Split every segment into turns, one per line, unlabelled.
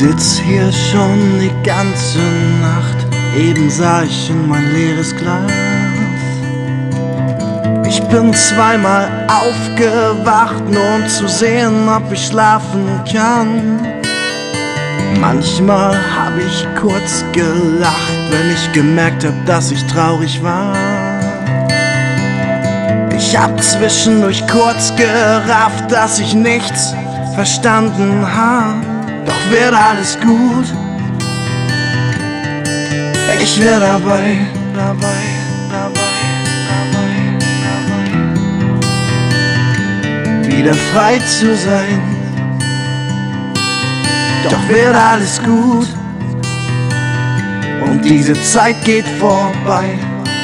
sitz hier schon die ganze Nacht, eben sah ich in mein leeres Glas. Ich bin zweimal aufgewacht, nur um zu sehen, ob ich schlafen kann. Manchmal hab ich kurz gelacht, wenn ich gemerkt hab, dass ich traurig war. Ich hab zwischendurch kurz gerafft, dass ich nichts verstanden hab. Doch wird alles gut, ich wär dabei, wieder frei zu sein. Doch wird alles gut und diese Zeit geht vorbei.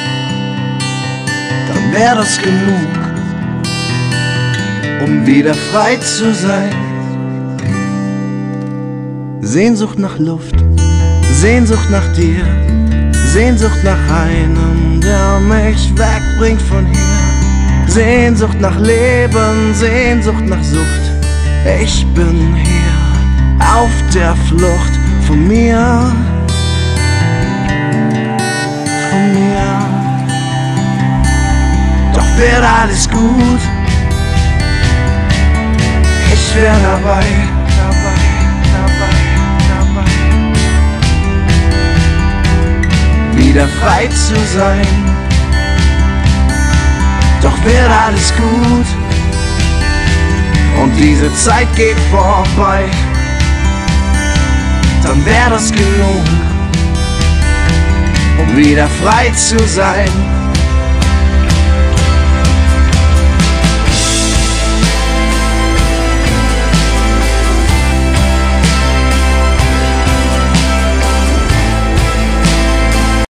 Dann wär das genug, um wieder frei zu sein. Sehnsucht nach Luft, Sehnsucht nach dir, Sehnsucht nach einem, der mich wegbringt von hier. Sehnsucht nach Leben, Sehnsucht nach Sucht. Ich bin hier auf der Flucht von mir, von mir. Doch wird alles gut, ich wär dabei. Wieder frei zu sein, doch wird alles gut und diese Zeit geht vorbei. Dann wär das genug, um wieder frei zu sein.